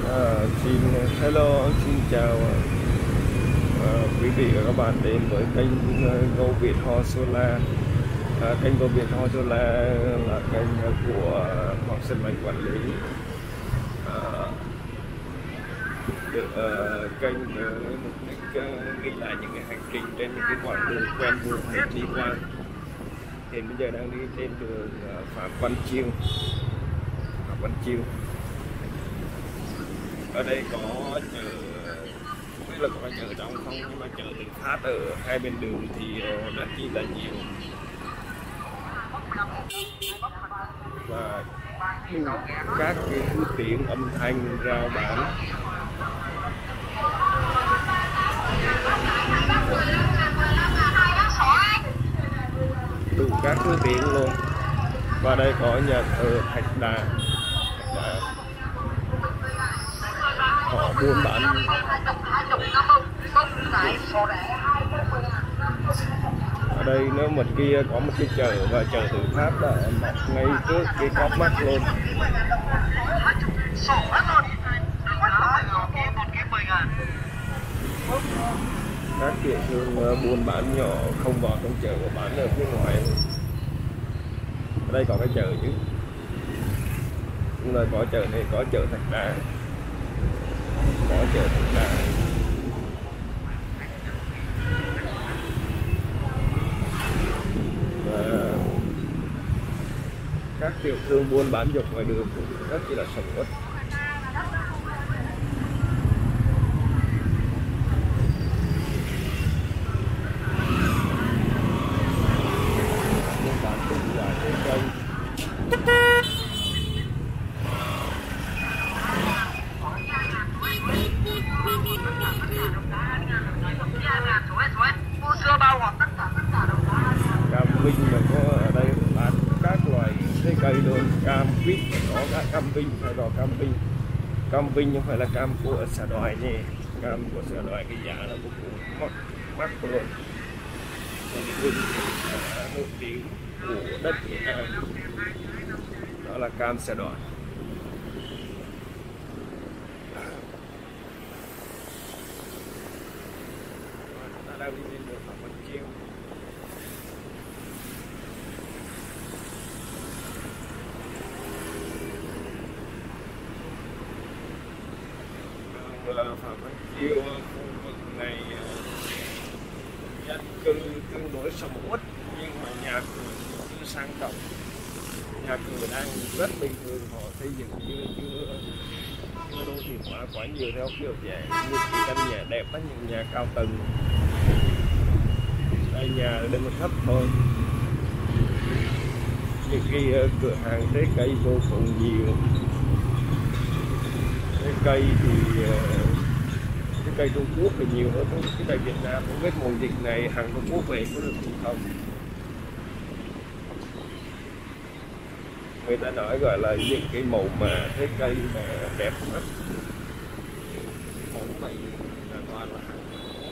Xin hello, xin chào quý vị và các bạn đến với kênh Go Việt Ho Solar. Kênh Go Việt Ho Solar là kênh của Hoàng Sơn Mạnh quản lý. Kênh mục đích ghi lại những cái hành trình trên những cái quãng đường quen thuộc mình đi qua. Hiện bây giờ đang đi trên đường Phạm Văn Chiêu. Ở đây có chợ, không biết là có chợ trong không, nhưng mà chợ tự phát ở hai bên đường thì rất chi là nhiều, và các cái thứ tiếng âm thanh rao bán đủ các thứ tiếng luôn. Và đây có nhà thờ Thạch Đà. Họ buôn bán ở đây. Nếu một kia có một cái chợ, và chợ tự phát đã mọc ngay trước cái cop mắt luôn. Các tiểu thương buôn bán nhỏ không vào trong chợ và bán ở phía ngoài. Ở đây có cái chợ chứ, nhưng mà có chợ này, có chợ Thạch Đà, có chợ Thạch Đà. Và các tiểu thương buôn bán dọc ngoài đường cũng rất là sầm uất. Buôn bán cũng là trên kênh. Cam Vinh mà có ở đây bán các loại trái cây luôn. Cam quýt, có cả cam Vinh, phải đỏ cam Vinh. Cam Vinh không phải là cam của Sà Đoài nhỉ. Cam của Sà Đoài cái giá nó cũng mắc luôn. Cam Vinh nổi tiếng của đất Việt Nam, đó là cam Sà Đoài. Ta đang đi trên đường Phạm Văn Chiêu. Phạm Văn Chiêu, khu vực này dân cư tương đối sầm uất, nhưng mà nhà cửa chưa sang trọng. Nhà cửa đang rất bình thường, họ xây dựng chưa đô thị hóa quá nhiều theo kiểu dạng như cái căn nhà đẹp á, những nhà cao tầng. Đây nhà ở đây một thấp thôi. Những cái cửa hàng trái cây vô cùng nhiều. Trái cây thì trái cây Trung Quốc thì nhiều hơn trái cây Việt Nam. Không biết mùa dịch này hàng Trung Quốc về có được không? Người ta nói gọi là những cái màu mà trái cây mà đẹp mắt, màu này là toàn là hàng.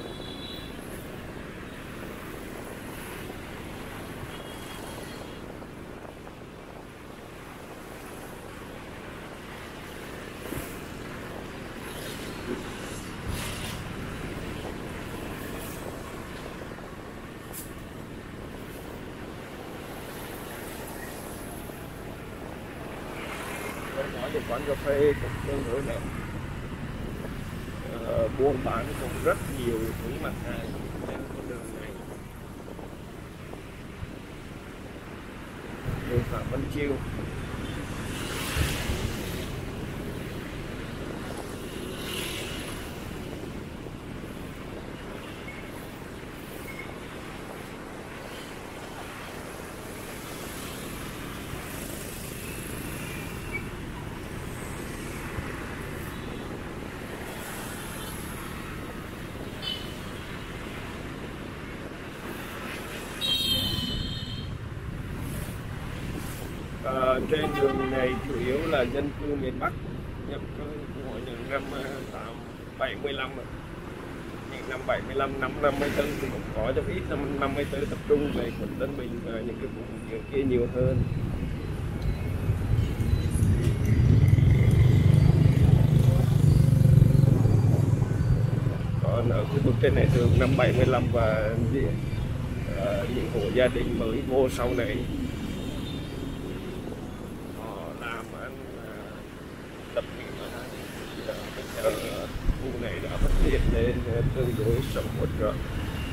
Nói về quán cà phê cũng tương đối đẹp, buôn bán cũng rất nhiều những mặt hàng trên con đường này. Đường Phạm Văn Chiêu. Trên đường này chủ yếu là dân cư miền Bắc nhập cư của những năm 75, những năm 75, năm 54 thì cũng có, cho ít năm 54 tập trung về quận Tân Bình và những cái vùng kia nhiều hơn. trên này thường năm 75 và những hộ gia đình mới vô sau này họ làm ăn tập khu này đã phát triển lên tương đối sầm uất rồi.